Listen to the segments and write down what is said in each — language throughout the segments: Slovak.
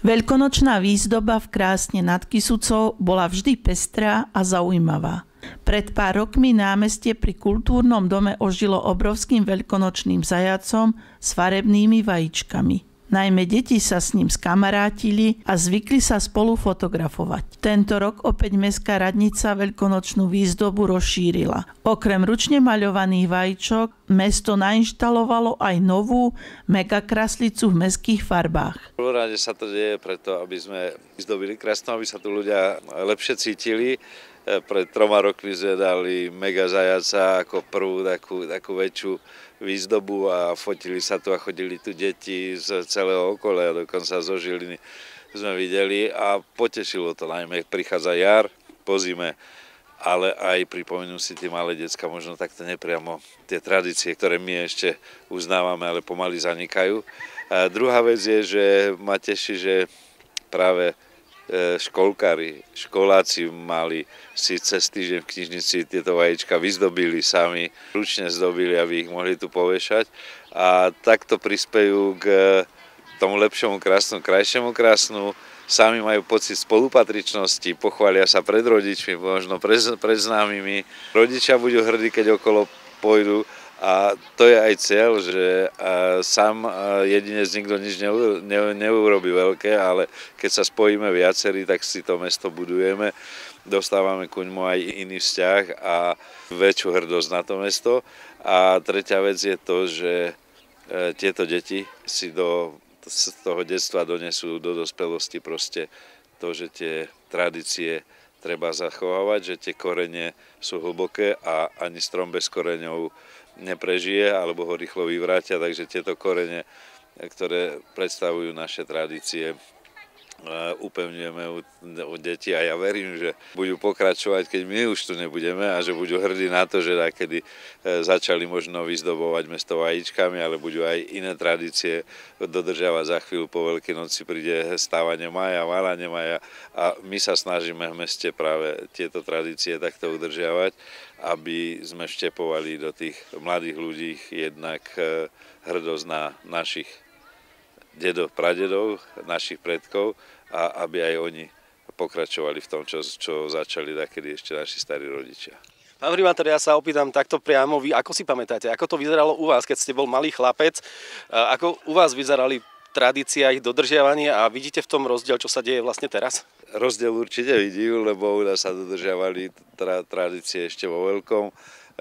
Veľkonočná výzdoba v Krásne nad Kysucou bola vždy pestrá a zaujímavá. Pred pár rokmi námestie pri kultúrnom dome ožilo obrovským veľkonočným zajacom s farebnými vajíčkami. Najmä deti sa s ním skamarátili a zvykli sa spolu fotografovať. Tento rok opäť mestská radnica veľkonočnú výzdobu rozšírila. Okrem ručne maľovaných vajíčok mesto nainštalovalo aj novú megakraslicu v mestských farbách. V prvom rade sa to deje preto, aby sme vyzdobili krásno, aby sa tu ľudia lepšie cítili. Pred 3 rokmi sme dali mega zajaca ako prvú takú väčšiu výzdobu a fotili sa tu a chodili tu deti z celého okolia, dokonca zo Žiliny sme videli a potešilo to, najmä prichádza jar po zime, ale aj pripomenú si tie malé decka možno takto nepriamo tie tradície, ktoré my ešte uznávame, ale pomaly zanikajú. A druhá vec je, že ma teší, že práve školkári, školáci mali si cez týždeň v knižnici tieto vajíčka vyzdobili sami, ručne zdobili, aby ich mohli tu povešať a takto prispejú k tomu lepšomu krásnu, krajšiemu krásnu. Sami majú pocit spolupatričnosti, pochvália sa pred rodičmi, možno pred známymi. Rodičia budú hrdí, keď okolo pôjdu. A to je aj cieľ, že sám jedinec nikto nič neurobí veľké, ale keď sa spojíme viacerí, tak si to mesto budujeme, dostávame ku ňmu aj iný vzťah a väčšiu hrdosť na to mesto. A tretia vec je to, že tieto deti si z toho detstva donesú do dospelosti proste to, že tie tradície treba zachovávať, že tie korene sú hlboké a ani strom bez koreňov neprežije alebo ho rýchlo vyvrátia, takže tieto korene, ktoré predstavujú naše tradície, upevňujeme u detí a ja verím, že budú pokračovať, keď my už tu nebudeme a že budú hrdí na to, že kedy začali možno vyzdobovať mesto vajíčkami, ale budú aj iné tradície dodržiavať. Za chvíľu po Veľkej noci príde stávanie mája, válanie mája a my sa snažíme v meste práve tieto tradície takto udržiavať, aby sme vštepovali do tých mladých ľudí jednak hrdosť na našich dedov, pradedov, našich predkov a aby aj oni pokračovali v tom, čo začali takedy ešte naši starí rodičia. Pán primátor, ja sa opýtam takto priamo, vy ako si pamätáte, ako to vyzeralo u vás, keď ste bol malý chlapec, ako u vás vyzerali tradície a ich dodržiavanie a vidíte v tom rozdiel, čo sa deje vlastne teraz? Rozdiel určite vidím, lebo u nás sa dodržiavali tradície ešte vo veľkom,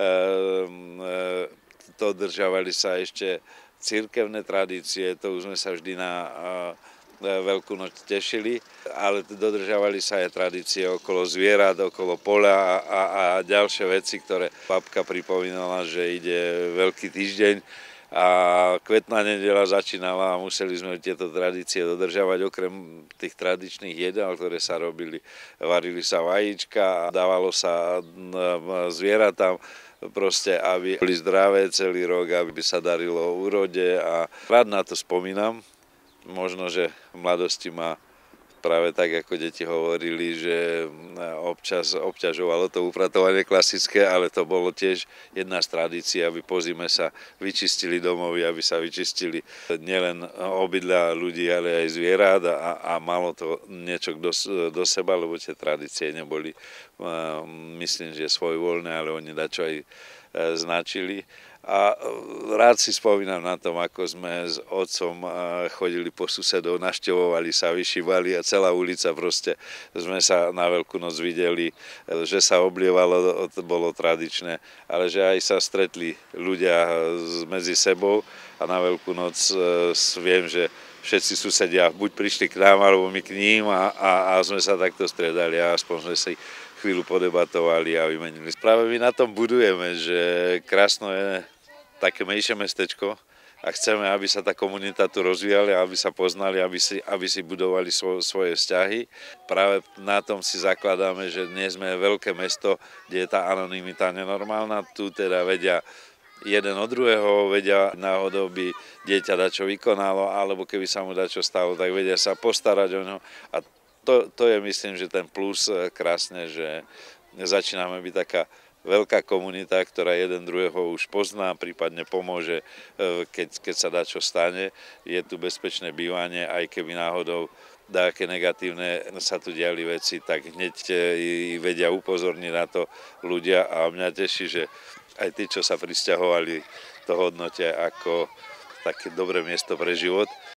dodržiavali sa ešte cirkevné tradície, to už sme sa vždy na Veľkú noc tešili, ale dodržiavali sa aj tradície okolo zvierat, okolo poľa a ďalšie veci, ktoré babka pripomínala, že ide Veľký týždeň a kvetná nedeľa začínala a museli sme tieto tradície dodržiavať. Okrem tých tradičných jedál, ktoré sa robili, varili sa vajíčka, dávalo sa zvieratám, proste, aby boli zdravé celý rok, aby sa darilo úrode a rád na to spomínam. Možno, že v mladosti ma práve tak, ako deti hovorili, že občas obťažovalo to upratovanie klasické, ale to bolo tiež jedna z tradícií, aby po zime sa vyčistili domovy, aby sa vyčistili nielen obydlia ľudí, ale aj zvierat a malo to niečo do seba, lebo tie tradície neboli, myslím, že svojvoľné, ale oni dačo aj značili. A rád si spomínam na tom, ako sme s otcom chodili po susedov, navštevovali sa, vyšívali a celá ulica proste sme sa na Veľkú noc videli, že sa oblievalo, to bolo tradičné, ale že aj sa stretli ľudia medzi sebou a na Veľkú noc viem, že všetci susedia buď prišli k nám, alebo my k ním a sme sa takto stredali a aspoň sme si chvíľu podebatovali a vymenili. Práve my na tom budujeme, že Krásno je také menšie mestečko a chceme, aby sa tá komunita tu rozvíjala, aby sa poznali, aby si budovali svoje vzťahy. Práve na tom si zakladáme, že nie sme veľké mesto, kde je tá anonymita nenormálna. Tu teda vedia jeden od druhého, vedia náhodou by dieťa dačo vykonalo, alebo keby sa mu dačo stalo, tak vedia sa postarať o ňo. A to je, myslím, že ten plus Krásne, že začíname byť taká veľká komunita, ktorá jeden druhého už pozná, prípadne pomôže, keď sa dá čo stane. Je tu bezpečné bývanie, aj keby náhodou nejaké negatívne sa tu diali veci, tak hneď vedia upozorniť na to ľudia a mňa teší, že aj tí, čo sa prisťahovali, to hodnotia ako také dobré miesto pre život.